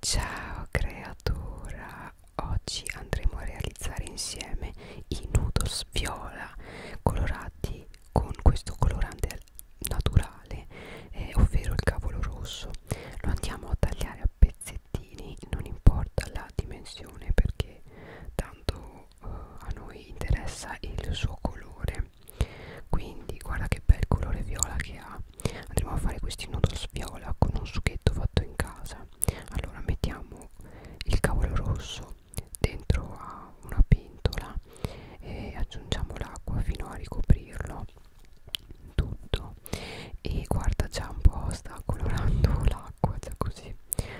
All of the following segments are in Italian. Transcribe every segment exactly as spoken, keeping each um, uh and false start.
Ciao creatura, oggi andremo a realizzare insieme i noodles viola colorati con questo colorante naturale, eh, ovvero il cavolo rosso. Lo andiamo a tagliare a pezzettini, non importa la dimensione perché tanto eh, a noi interessa il suo colore. Quindi guarda che bel colore viola che ha. Andremo a fare questi noodles viola con un sughetto fatto in casa. Allora mettiamo il cavolo rosso dentro a una pentola e aggiungiamo l'acqua fino a ricoprirlo tutto. E guarda, già un po' sta colorando l'acqua, già così.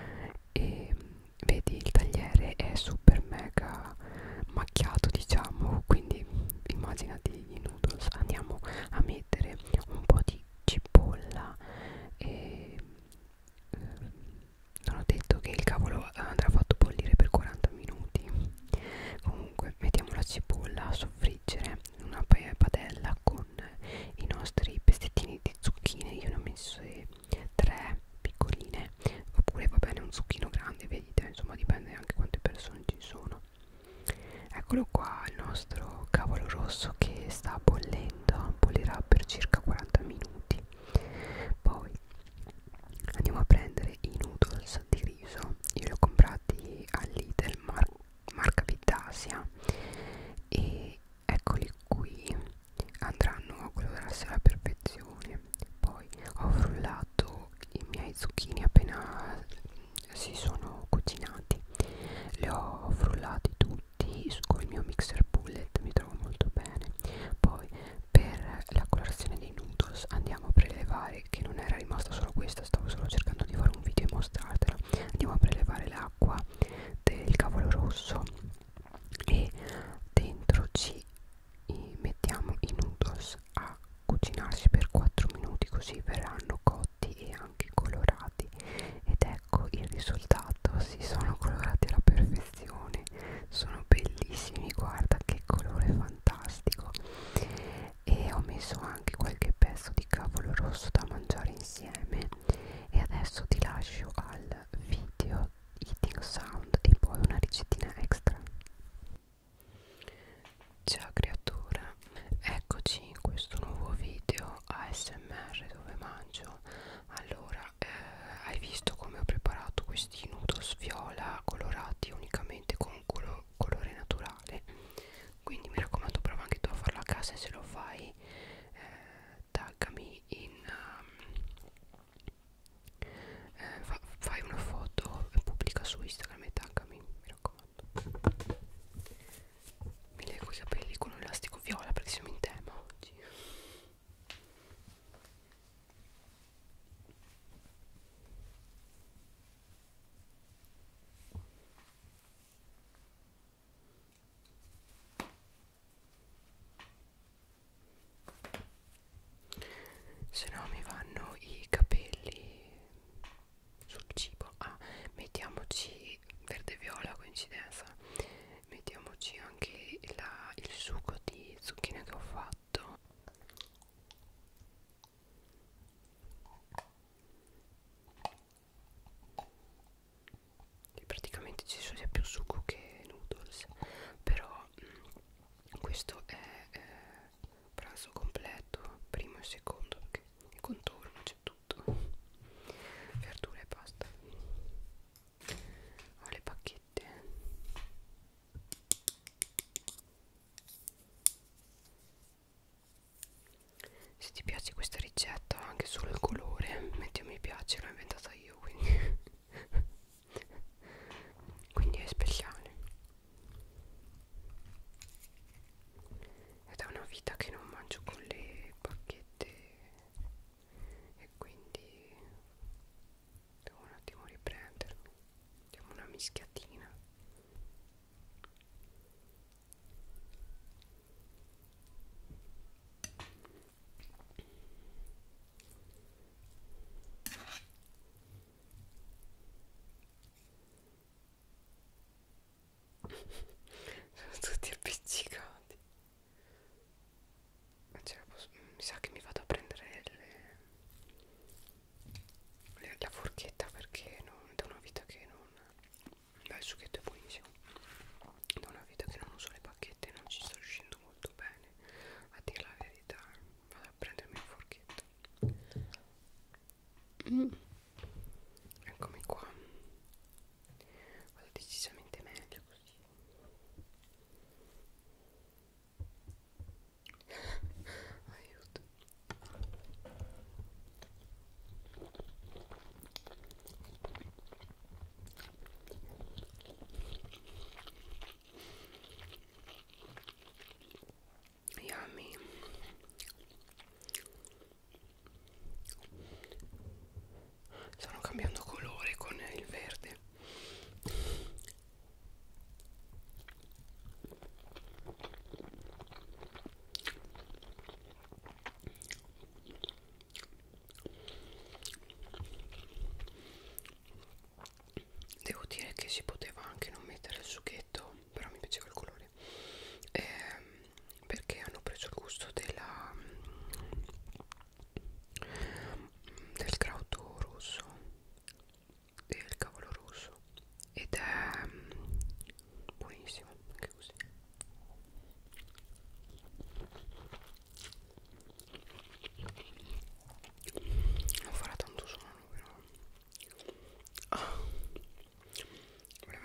E vedi, il tagliere è super mega macchiato, diciamo, quindi immaginati i noodles. Andiamo a mettere un po' di cipolla e eh, non ho detto che il cavolo andrà fatto bollire per quaranta minuti. Comunque mettiamo la cipolla a soffriggere in una padella con i nostri pezzettini di zucchine. Io ne ho messe tre piccoline, oppure va bene un zucchino grande, vedete, insomma dipende anche quante persone ci sono. Eccolo qua il nostro cavolo rosso che sta bollendo, bollirà per circa quaranta minuti. Poi andiamo a prendere i noodles di riso. Io li ho comprati all'Idel mar marca Vitasia e eccoli qui, andranno a colorarsi alla perfezione. Poi ho frullato i miei zucchini appena si sono cucinati, li ho frullati tutti con il mio mixer bullet, mi trovo molto bene. Poi per la colorazione dei noodles andiamo a prelevare, che non era rimasta solo questa, stavo solo cercando di fare un video e mostrartela. Andiamo a prelevare l'acqua del cavolo rosso e dentro ci mettiamo i noodles a cucinarsi per quattro minuti, così verranno cotti e anche colorati. Ed ecco il risultato, si sono colorati alla perfezione, sono bellissimi, guarda che colore fantastico. E ho messo anche qualche pezzo di cavolo rosso da mangiare insieme. E adesso ti lascio al video eating sound e poi una ricettina extra. Ciao creatura, eccoci in questo nuovo video A S M R dove mangio. Allora, eh, hai visto come ho preparato questi noodles viola colorati unicamente con colo colore naturale, quindi mi raccomando prova anche tu a farlo a casa e se lo fai eh, taggami in um, eh, fa fai una foto e pubblica su Instagram e taggami, mi raccomando. Mi leggo i capelli con un elastico viola perché siamo in tema oggi. Se no mi vanno i capelli sul cibo. Ah, mettiamoci verde viola, coincidenza. Mettiamoci anche la, il succo di zucchine che ho fatto. E praticamente ci sono sia più succo che noodles, però mh, questo è eh, pranzo completo, primo e secondo, perché il contorno c'è tutto, verdure e pasta. Ho le bacchette. Se ti piace questa ricetta, anche solo il colore, metti a mi piace, l'ho inventata io, quindi quindi è speciale. Ed è una vita che non mangio con le bacchette e quindi devo un attimo riprendermi. Diamo una mischiatina. Sono tutti appiccicati. Mi sa che mi vado a prendere le, le, la forchetta perché non, da una vita che non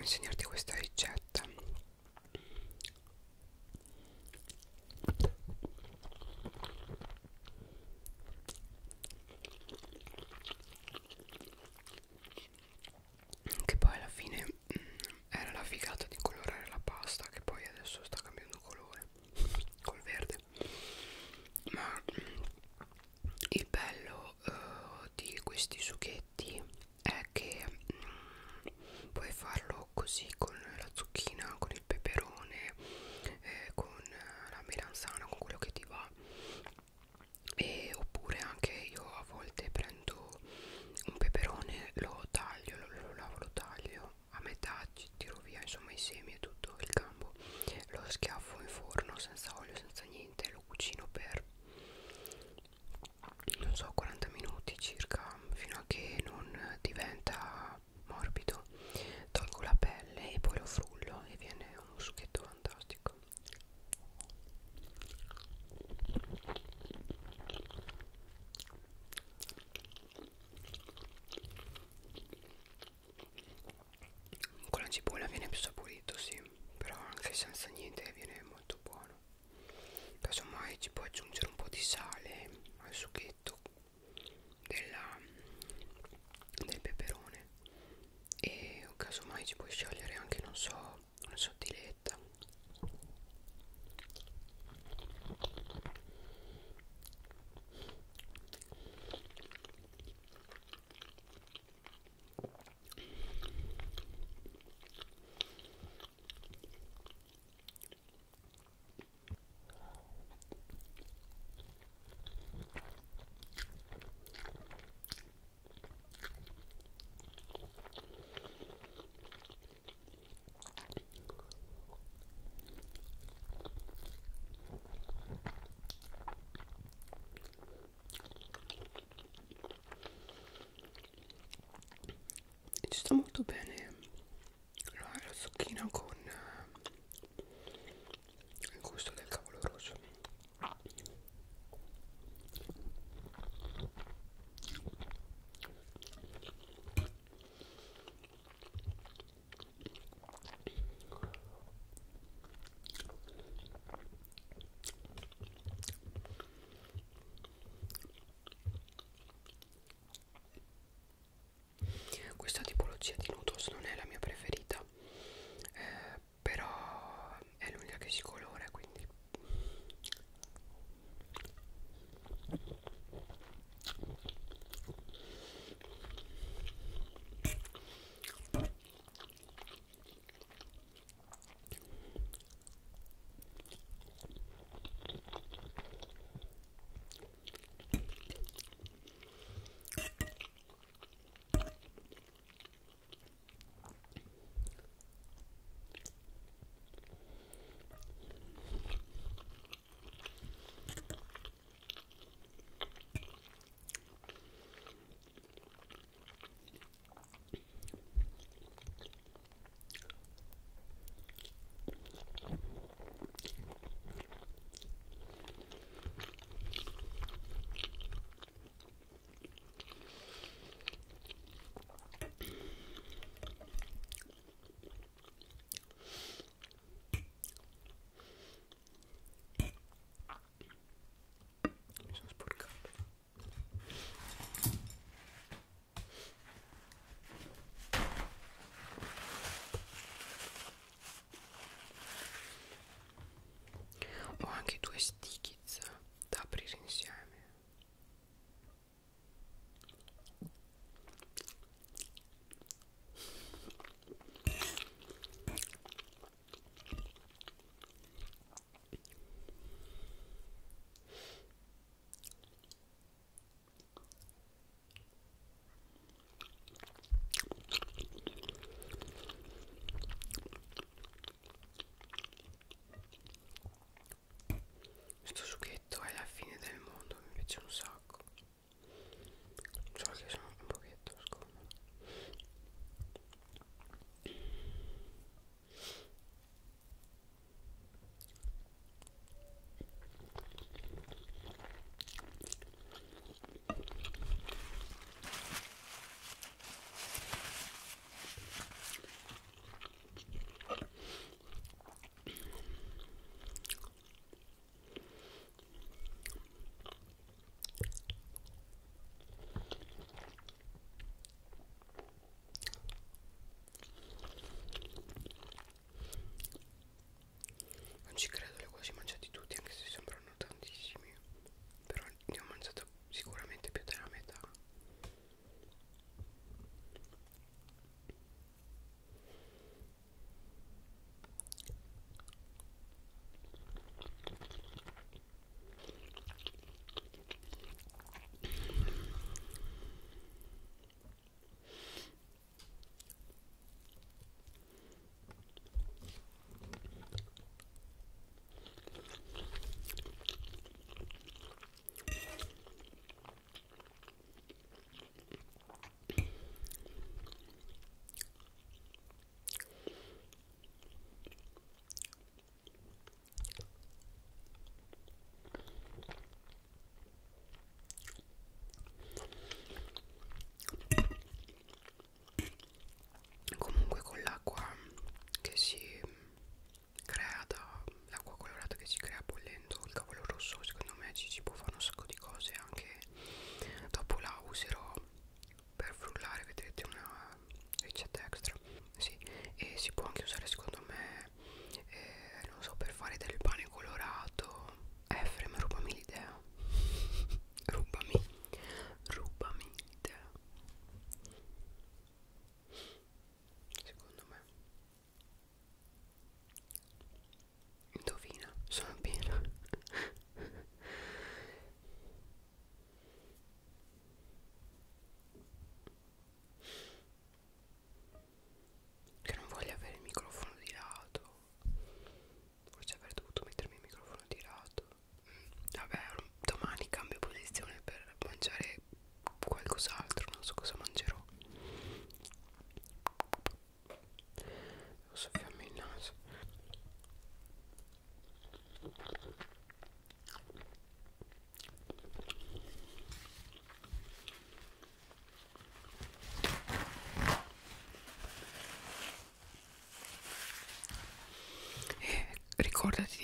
insegnarti questa ricetta. Che poi alla fine mh, era la figata di colorare la pasta, che poi adesso sta cambiando colore col verde. Ma mh, il bello uh, di questi sughetti è che mh, puoi farlo così con la zucchina, con il peperone, eh, con la melanzana, con quello che ti va. E oppure anche io a volte prendo un peperone, lo taglio, lo, lo lavo, lo taglio a metà, ci tiro via insomma i semi e tutto il gambo, lo schiaffo in forno senza olio, senza niente, lo cucino per non so quaranta minuti circa, fino a che non diventa morbido. Tolgo la pelle e poi lo frullo e viene un succhetto fantastico. Con la cipolla viene più saporito, sì, però anche senza niente viene molto buono. Casomai ci puoi aggiungere un po' di sale al succhetto della, del peperone e casomai ci puoi sciogliere anche, non so, una sottiletta. E ci sta molto bene la, la zucchina con eh, il gusto del cavolo rosso. Questa tipologia di noodles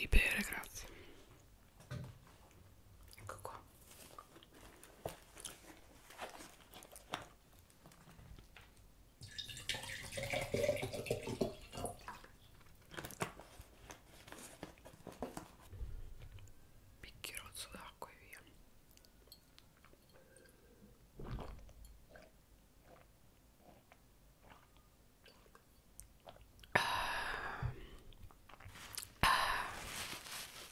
di bere, grazie. Ecco qua. Bicchierozzo d'acqua e via. Ah, ah,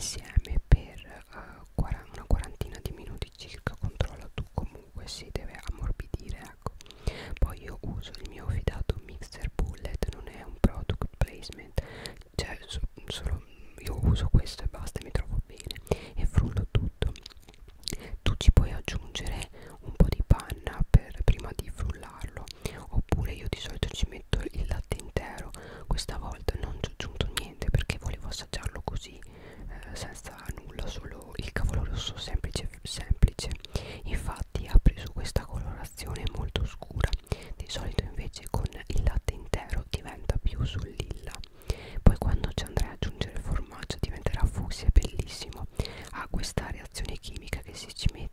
insieme per uh, una quarantina di minuti circa. Controlla tu, comunque si deve ammorbidire, ecco. Poi io uso il mio fidato mixer bullet, non è un product placement, cioè so, solo io uso questo e basta, mi trovo bene e frullo tutto. Tu ci puoi aggiungere un po' di panna per prima di frullarlo, oppure io di solito ci metto il latte intero. Questa volta non ci ho aggiunto niente perché volevo assaggiarlo così, eh, senza nulla, solo il cavolo rosso semplice semplice. Infatti ha preso questa colorazione molto scura, di solito invece con il latte intero diventa più sul lilla. Poi quando ci andrai ad aggiungere il formaggio diventerà fucsia, bellissimo. Ha questa reazione chimica che se ci metti